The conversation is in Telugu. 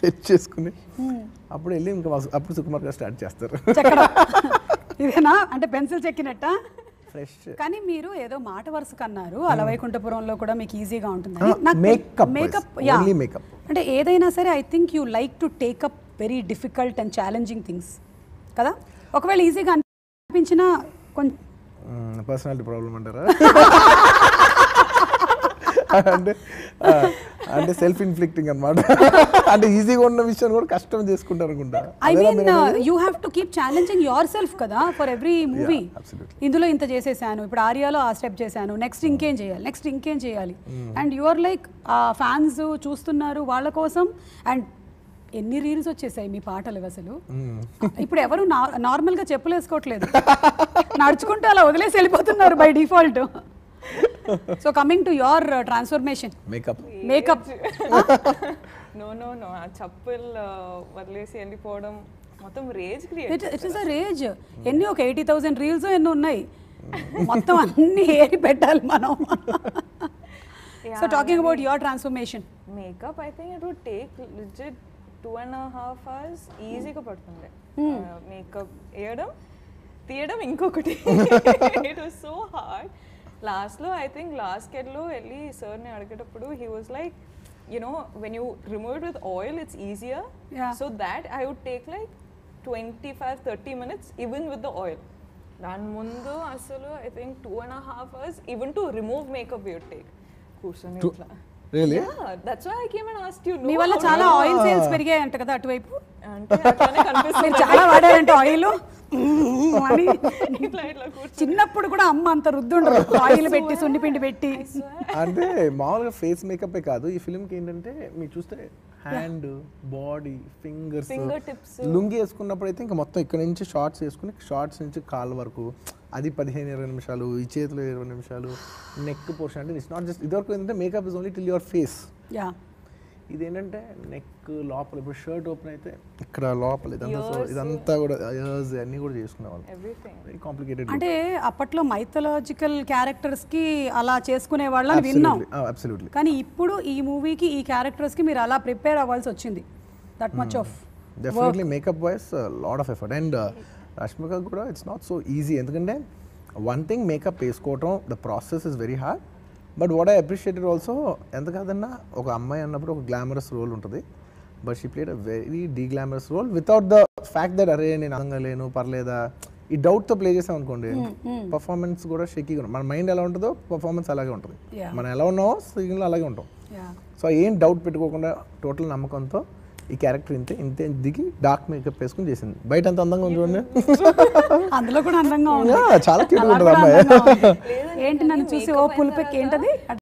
సెట్ చేసుకుని అప్పుడు వెళ్ళి ఇంకా అప్పుడు సుకుమార్ గారు స్టార్ట్ చేస్తారు. ఇదేనా అంటే పెన్సిల్ చెక్కినట్ట ఫ్రెష్. కానీ మీరు ఏదో మాట వరుసకు అన్నారు అలవైకుంఠపురంలో కూడా మీకు ఈజీగా ఉంటుంది మేకప్ అంటే ఏదైనా సరే I think you like to take up very difficult and challenging things కదా. ఒకవేళ ఈజీగా అనిపించినా కొంచెం పర్సనాలిటీ ప్రాబ్లం అంటారా? అంటే సెల్ఫ్ ఇన్ఫ్లిక్టింగ్ అన్నమాట. అంటే ఈజీగా ఉన్న విషయం కూడా కష్టం చేసుకుంటారు అనుకుంటా. I mean you have to keep challenging yourself కదా ఫర్ ఎవ్రీ మూవీ. ఇందులో ఇంత చేసేసాను, ఇప్పుడు ఆర్యాలో ఆ స్టెప్ చేశాను, నెక్స్ట్ ఇంకేం చేయాలి, నెక్స్ట్ ఇంకేం చేయాలి. అండ్ యువర్ లైక్ ఫ్యాన్స్ చూస్తున్నారు వాళ్ళ కోసం. అండ్ ఎన్ని రీల్స్ వచ్చేసాయి మీ పాటలు అసలు. ఇప్పుడు ఎవరు నార్మల్గా చెప్పులు వేసుకోవట్లేదు, నడుచుకుంటూ అలా వదిలేసి వెళ్ళిపోతున్నారు by default. So coming to your transformation makeup నో ఆ చెప్పులు వదిలేసి వెళ్ళిపోవడం మొత్తం rage create. It is a rage. ఎన్ని ఒక 80,000 రీల్స్ ఎన్ని ఉన్నాయి, మొత్తం అన్ని ఏరి పెట్టాలి మనం. So talking about your transformation makeup I think it would take legit 2.5 hours ఈజీగా పడుతుంది. మేకప్ వేయడం తీయడం ఇంకొకటి. It was so hard. లాస్ట్లో ఐ థింక్ లాస్ట్ కెడ్లో వెళ్ళి సార్ని అడిగేటప్పుడు he was like you know when you remove it with oil it's easier, so that I would take like 25-30 minutes even with the oil. దాని ముందు అసలు I think 2.5 hours even to remove makeup you take కూర్చొని ఇట్లా. Really? Yeah, that's why I came and asked you. మీ వల్ల చాలా ఆయిల్ సేల్స్ పెరిగాయంట కదా అటువైపు. అంటే అట్లానే కనిపిస్తుంది. మీరు చాలా వాడారంట ఆయిల్. చిన్నప్పుడు కూడా అమ్మ అంత రుద్దుండరు, ఆయిల్ పెట్టి సున్నిపిండి పెట్టి. అంటే మామూలుగా ఫేస్ మేకప్ కాదు ఈ ఫిల్మ్ కి. ఏంటంటే మీరు చూస్తే హ్యాండ్, బాడీ, ఫింగర్స్, లుంగి వేసుకున్నప్పుడు అయితే ఇంకా మొత్తం ఇక్కడ నుంచి షార్ట్స్ వేసుకుని షార్ట్స్ నుంచి కాళ్ళ వరకు అది 15-20 నిమిషాలు, ఈ చేతిలో 20 నిమిషాలు, నెక్ పోర్షన్. అంటే ఇట్స్ నాట్ జస్ట్ ఇదివరకు ఏంటంటే makeup is only till your face. ఇదేంటంటే నెక్ లోపల ఇప్పుడు షర్ట్ ఓపెన్ అయితే ఇక్కడ లోపల ఇదంతా కూడా ఇయర్స్ అన్ని కూడా చేసుకునేవాళ్ళు. Very complicated. అంటే అప్పట్లో మైథలాజికల్ క్యారెక్టర్స్ కి అలా చేసుకునే వాళ్ళని విన్నాం. అబ్సల్యూట్లీ. కానీ ఇప్పుడు ఈ మూవీకి ఈ క్యారెక్టర్స్ కి మీరు అలా ప్రిపేర్ అవ్వాల్సి వచ్చింది. That much of definitely makeup wise lot of effort. And Rashmika కూడా ఇట్స్ నాట్ సో ఈజీ. ఎందుకంటే వన్ థింగ్ మేకప్ వేసుకోవటం the process is very hard. But what I appreciated also ఎంత కాదన్నా ఒక అమ్మాయి అన్నప్పుడు ఒక గ్లామరస్ రోల్ ఉంటుంది. But she played a very deglamorous role without the fact that అరే నేను అందంగా లేను పర్లేదా ఈ డౌట్తో ప్లే చేసాం అనుకోండి పర్ఫార్మెన్స్ కూడా షేకీగా ఉంటుంది. మన మైండ్ ఎలా ఉంటుందో పర్ఫార్మెన్స్ అలాగే ఉంటుంది. మనం ఎలా ఉన్నామో స్క్రీన్లో అలాగే ఉంటాం. సో ఏం డౌట్ పెట్టుకోకుండా టోటల్ నమ్మకంతో ఈ క్యారెక్టర్ ఇంతే దిగి డార్క్ మేకప్ వేసుకుని చేసింది. బయట అంత అందంగా ఉంది చూడండి, అందులో కూడా అందంగా ఉంది, చాలా క్యూట్గా ఉంటుంది అమ్మాయి. ఏంటి నన్ను చూసి ఓ పులిపెక్కి ఏంటది